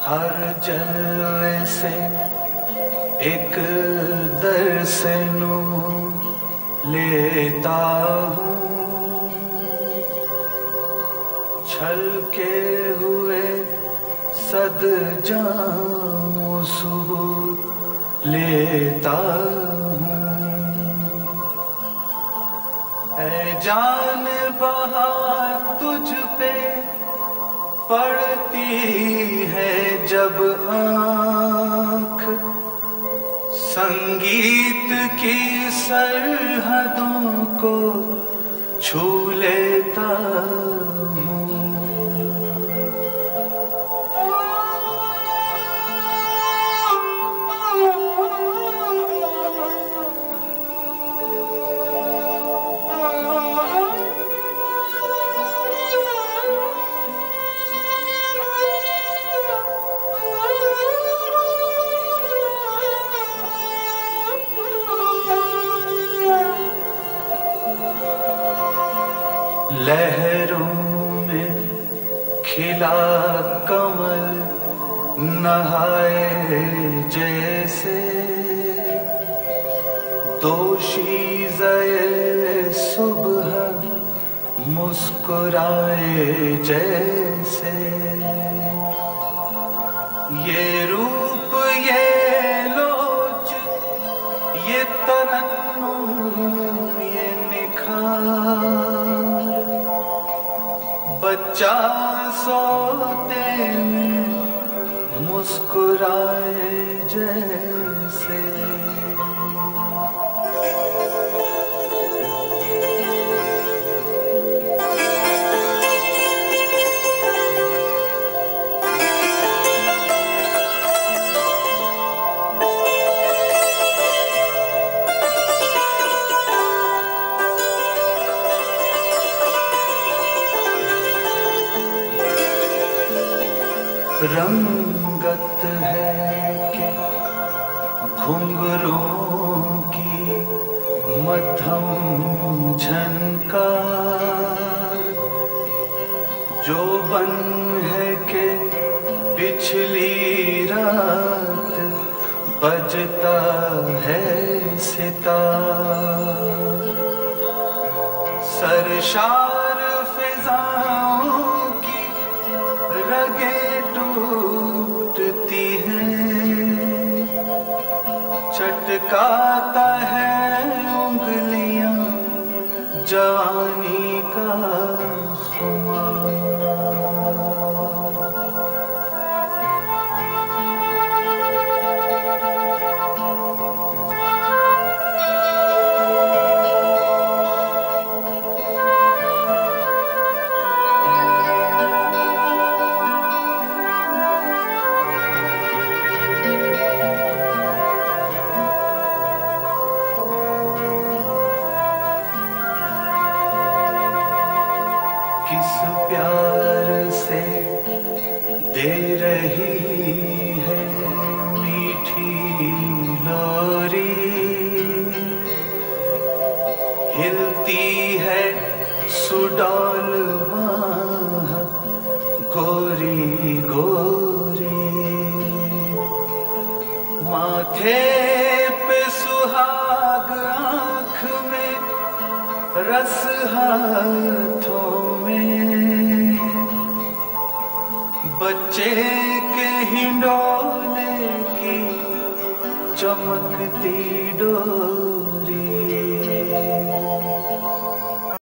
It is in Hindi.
हर जलवे से एक दर्स नू लेता हूँ, छलके हुए सद जाऊं सुबह लेता हूँ। ऐ जान बहार तुझ पे पड़ती है जब आँख, संगीत की सरहदों को छू लेता हूँ। लहरों में खिला कमल नहाए जैसे, दोशीज़े सुबह मुस्कुराए जैसे, ये रूप ये लोच ये तरन्नुम ये निखार, बच्चा सोते में मुस्कुराए जैसे। रंगत है कि घुंघरों की मध्यम झनकार, जो बन है कि पिछली रात बजता है सितार, सरशार फिजाओं की रगे टूटती है, चटकाता है उंगलियां जवानी का खुमार। किस प्यार से दे रही है मीठी लोरी, हिलती है सुडौल बाह गोरी गोरी, माथे पे सुहाग आँख में रस हाथों में, बच्चे के हिंडोले की चमकती डोर।